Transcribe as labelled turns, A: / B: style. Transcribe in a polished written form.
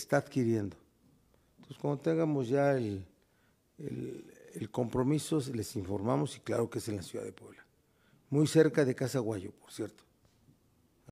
A: está adquiriendo. Entonces, cuando tengamos ya el compromiso, les informamos y claro que es en la ciudad de Puebla. Muy cerca de Casa Guayo, por cierto.